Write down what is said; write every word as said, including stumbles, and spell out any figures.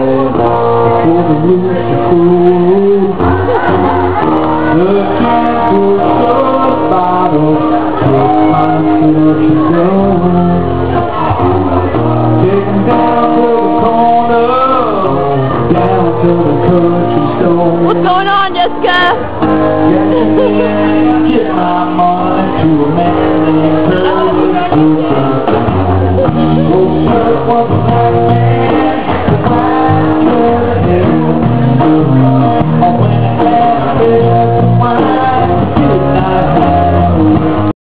for the rooster crew. Looking for some bottle, took my fortune down. Taking down to the corner, down to the country store. What's going on, Jessica? Get my money to a man named Curtis. Oh, sir, what's